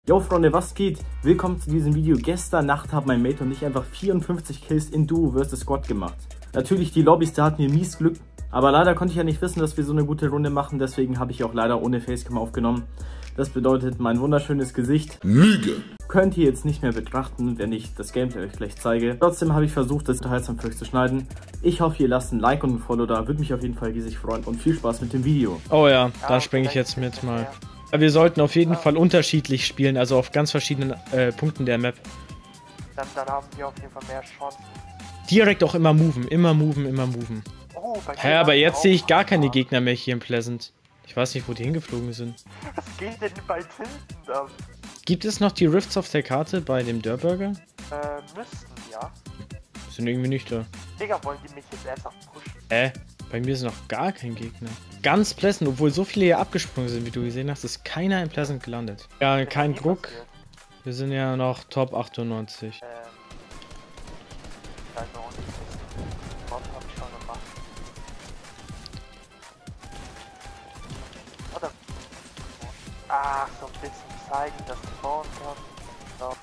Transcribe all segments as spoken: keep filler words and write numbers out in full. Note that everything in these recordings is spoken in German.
Yo Freunde, was geht? Willkommen zu diesem Video. Gestern Nacht haben mein Mate und ich einfach vierundfünfzig Kills in Duo versus. Squad gemacht. Natürlich die Lobbys, da hatten wir mies Glück. Aber leider konnte ich ja nicht wissen, dass wir so eine gute Runde machen. Deswegen habe ich auch leider ohne Facecam aufgenommen. Das bedeutet, mein wunderschönes Gesicht Lüge könnt ihr jetzt nicht mehr betrachten, wenn ich das Gameplay euch gleich zeige. Trotzdem habe ich versucht, das unterhaltsam für euch zu schneiden. Ich hoffe, ihr lasst ein Like und ein Follow da. Würde mich auf jeden Fall riesig freuen. Und viel Spaß mit dem Video. Oh ja, da springe ich jetzt mit mal. Wir sollten auf jeden Fall unterschiedlich spielen, also auf ganz verschiedenen äh, Punkten der Map. Dann, dann haben wir auf jeden Fall mehr Chancen. Direkt auch immer moven, immer moven, immer moven. Oh, bei Hä, aber jetzt sehe ich gar keine Gegner mehr hier in Pleasant. Ich weiß nicht, wo die hingeflogen sind. Was geht denn bei Tilton da? Gibt es noch die Rifts auf der Karte bei dem Dörrburger? Äh, müssten, ja. Sind irgendwie nicht da. Digga, wollen die mich jetzt ernsthaft pushen? Hä? Bei mir ist noch gar kein Gegner. Ganz Pleasant, obwohl so viele hier abgesprungen sind, wie du gesehen hast, ist keiner in Pleasant gelandet. Ja, kein Druck. Wir sind ja noch Top achtundneunzig. Ähm. Ich weiß noch nicht. Was hab ich schon gemacht? Oder? Ach, so ein bisschen zeigen, dass ich bauen kann. Ich glaub.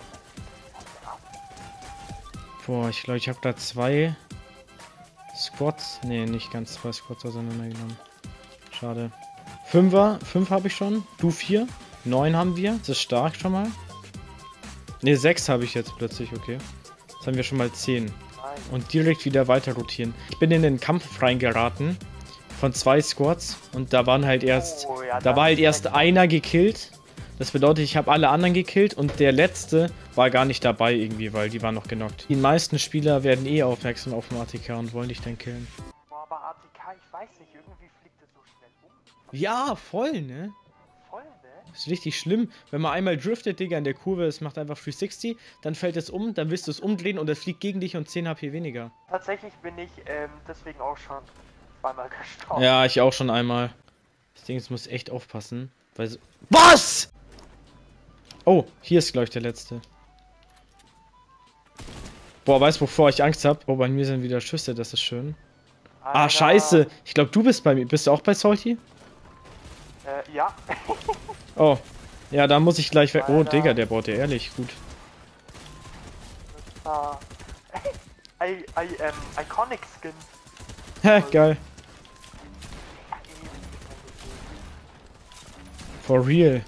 Boah, ich glaube, ich habe da zwei Squads. Ne, nicht ganz zwei Squads auseinandergenommen. Schade. Fünfer, fünf habe ich schon. Du vier. Neun haben wir. Das ist stark schon mal. Ne, sechs habe ich jetzt plötzlich, okay. Jetzt haben wir schon mal zehn. Und direkt wieder weiter rotieren. Ich bin in den Kampf reingeraten. Von zwei Squads. Und da waren halt erst. Oh, ja, da war halt erst einer gekillt. Das bedeutet, ich habe alle anderen gekillt und der letzte war gar nicht dabei irgendwie, weil die waren noch genockt. Die meisten Spieler werden eh aufmerksam auf den A T K und wollen dich dann killen. Boah, aber A T K, ich weiß nicht, irgendwie fliegt es so schnell um. Ja, voll, ne? Voll, ne? Das ist richtig schlimm. Wenn man einmal driftet, Digga, in der Kurve, es macht einfach dreihundertsechzig, dann fällt es um, dann willst du es umdrehen und es fliegt gegen dich und zehn H P weniger. Tatsächlich bin ich ähm, deswegen auch schon zweimal gestorben. Ja, ich auch schon einmal. Das Ding, es muss echt aufpassen. Weil so Was?! Oh, hier ist, glaube ich, der letzte. Boah, weißt du, wovor ich Angst habe? Oh, bei mir sind wieder Schüsse, das ist schön. Alter. Ah, scheiße. Ich glaube, du bist bei mir. Bist du auch bei Salty? Äh, ja. Oh. Ja, da muss ich gleich weg. Oh, Alter. Digga, der baut dir ehrlich gut. Ah. I, I, ähm, Iconic Skin. Hä, geil. For real.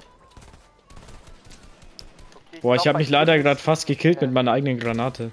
Okay, Boah, ich glaub, habe mich bei leider dir gerade ist- fast gekillt äh, mit meiner eigenen Granate.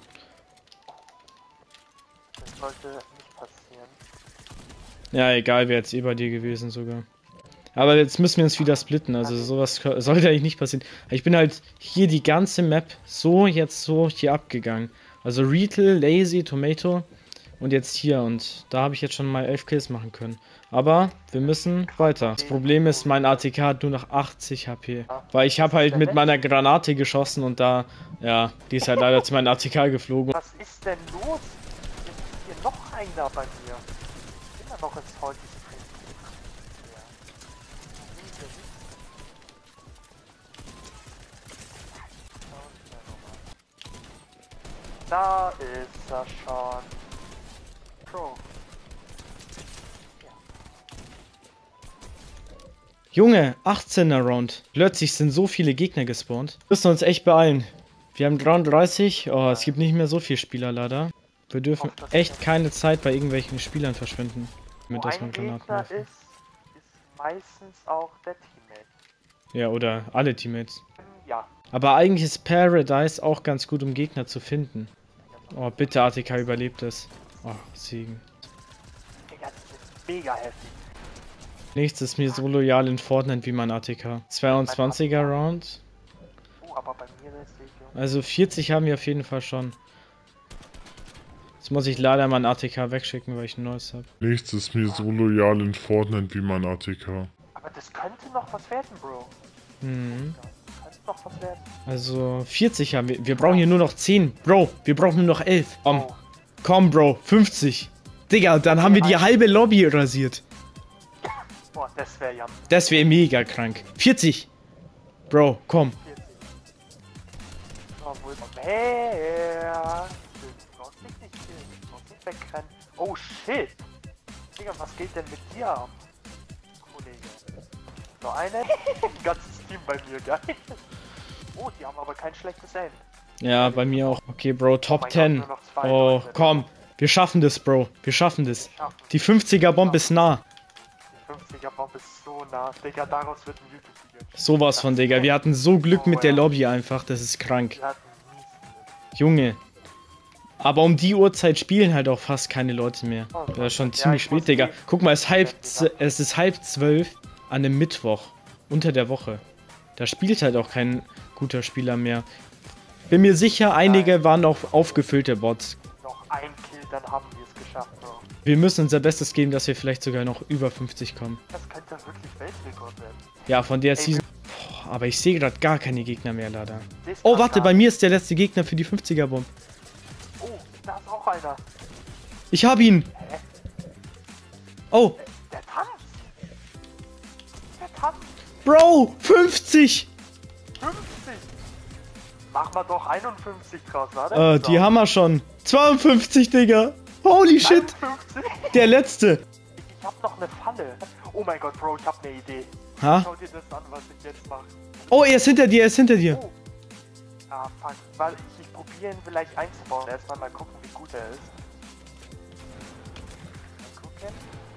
Das sollte nicht passieren. Ja, egal, wäre jetzt eh bei dir gewesen sogar. Aber jetzt müssen wir uns wieder splitten, also sowas sollte eigentlich nicht passieren. Ich bin halt hier die ganze Map so jetzt so hier abgegangen. Also Retail, Lazy, Tomato und jetzt hier und da habe ich jetzt schon mal elf Kills machen können. Aber wir müssen weiter. Das Problem ist, mein A T K hat nur noch achtzig H P. Weil ich habe halt mit meiner Granate geschossen und da, ja, die ist halt leider zu meinem A T K geflogen. Was ist denn los? Jetzt ist hier noch einer bei mir. Ich bin ja noch ins Holz. Da ist er schon. Pro. Junge, achtzehner Round. Plötzlich sind so viele Gegner gespawnt. Wir müssen uns echt beeilen. Wir haben dreiunddreißig. Oh, es gibt nicht mehr so viele Spieler leider. Wir dürfen echt keine Zeit bei irgendwelchen Spielern verschwenden. Mit Wo dass man ein Granaten Gegner werfen. ist, ist meistens auch der Teammate. Ja, oder alle Teammates. Ähm, Ja. Aber eigentlich ist Paradise auch ganz gut, um Gegner zu finden. Oh, bitte A T K überlebt es. Oh, Siegen. Digga, das ist mega heftig. Nichts ist mir so loyal in Fortnite wie mein A T K. zweiundzwanziger Round. Oh, aber bei mir ist die Also vierzig haben wir auf jeden Fall schon. Jetzt muss ich leider mein A T K wegschicken, weil ich ein neues habe. Nichts ist mir so loyal in Fortnite wie mein A T K. Aber das könnte noch was werden, Bro. Mhm. Das könnte noch was werden. Also vierzig haben wir. Wir brauchen hier nur noch zehn. Bro, wir brauchen nur noch elf. Komm, Oh. komm, Bro. fünfzig. Digga, dann haben wir die halbe Lobby rasiert. Boah, das wäre ja Das wäre mega krank. vierzig. Bro, komm. vierzig. Oh, wo ist er? Wer? Du brauchst dich nicht killen. Du brauchst nicht wegrennen. Oh, shit. Digga, was geht denn mit dir ab? Kollege. Noch eine? Ein ganzes Team bei mir, geil. Oh, die haben aber kein schlechtes Aim. Ja, bei mir auch. Okay, Bro, Top Oh mein zehn. Gott, nur noch zwei Oh, Leute. komm. Wir schaffen das, Bro. Wir schaffen das. Schaffen. Die fünfziger-Bombe ist nah. Die fünfziger-Bombe ist so nah. Digga, daraus wird ein YouTube-Video. Sowas von, Digga. Wir hatten so Glück mit der Lobby einfach. Das ist krank. Wir hatten mies Glück. Junge. Aber um die Uhrzeit spielen halt auch fast keine Leute mehr. Das ist schon Ja, ziemlich ich muss spät, Digga. eh- Guck mal, es ist halb, Digga. z- es ist halb zwölf an einem Mittwoch. Unter der Woche. Da spielt halt auch kein guter Spieler mehr. Bin mir sicher, einige waren auch aufgefüllte Bots. Noch ein Kill, dann haben wir es geschafft, Bro. Wir müssen unser Bestes geben, dass wir vielleicht sogar noch über fünfzig kommen. Das könnte wirklich Weltrekord werden. Ja, von der Ey, Season. Boah, aber ich sehe gerade gar keine Gegner mehr, leider. Das Oh, kann warte, gar- bei mir ist der letzte Gegner für die fünfziger-Bomb. Oh, da ist auch einer. Ich hab ihn! Hä? Oh, Der tanzt. Der tanzt. Bro, fünfzig! fünfzig. Mach mal doch einundfünfzig draus, warte. Äh, die haben wir schon. zweiundfünfzig, Digga. Holy shit. einundfünfzig. Der letzte. Ich hab noch eine Falle. Oh mein Gott, Bro, ich hab eine Idee. Ha? Schau dir das an, was ich jetzt mache. Oh, er ist hinter dir, er ist hinter dir. Oh. Ah, fuck. Weil ich, ich probiere ihn vielleicht einzubauen. Erstmal mal gucken, wie gut er ist. Mal gucken.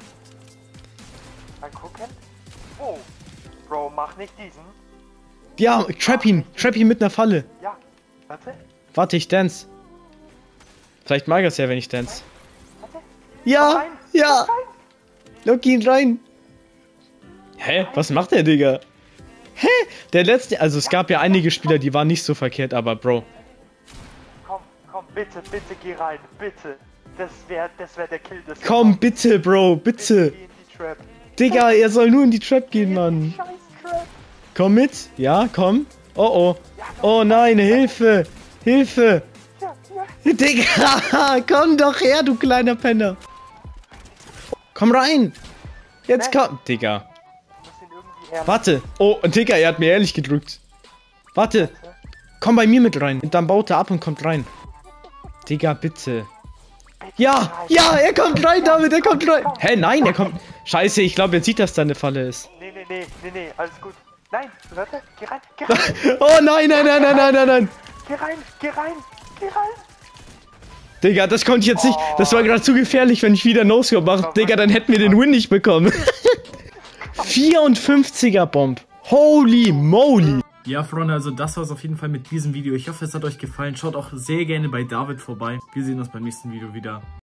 Mal gucken. Oh. Bro, mach nicht diesen. Ja, trap ihn. Trap ihn mit einer Falle. Ja. Warte. Warte, ich dance. Vielleicht mag er es ja, wenn ich dance. Warte. Ja, Rein. ja. Rein. Lock ihn rein. Hä? Was macht der, Digga? Hä? Der letzte, also es gab ja einige Spieler, die waren nicht so verkehrt, aber Bro. Komm, komm, bitte, bitte geh rein. Bitte. Das wäre das wär der Kill des Komm, bitte, Bro, bitte. Geh in die Trap. Digga, er soll nur in die Trap gehen, Geh in Mann. die scheiß Trap. Komm mit. Ja, komm. Oh, oh. Oh nein, Hilfe. Hilfe. Ja, ja. Digga, komm doch her, du kleiner Penner. Komm rein. Jetzt komm. Digga. Ich muss ihn irgendwie ehrlich. Warte. Oh, Digga, er hat mir ehrlich gedrückt. Warte. Komm bei mir mit rein. Und dann baut er ab und kommt rein. Digga, bitte. Ja, ja, er kommt rein, David, er kommt rein. Hä, nein, er kommt. Scheiße, ich glaube, er sieht, dass da eine Falle ist. Nee, nee, nee, nee, nee, alles gut. Nein, warte, geh rein, geh rein, Oh nein, nein, nein, nein, nein, nein, nein. geh rein, geh rein, geh rein. Digga, das konnte ich jetzt nicht. Das war gerade zu gefährlich, wenn ich wieder No-Scope mache. Digga, dann hätten wir den Win nicht bekommen. vierundfünfziger-Bomb. Holy moly. Ja, Freunde, also das war es auf jeden Fall mit diesem Video. Ich hoffe, es hat euch gefallen. Schaut auch sehr gerne bei David vorbei. Wir sehen uns beim nächsten Video wieder.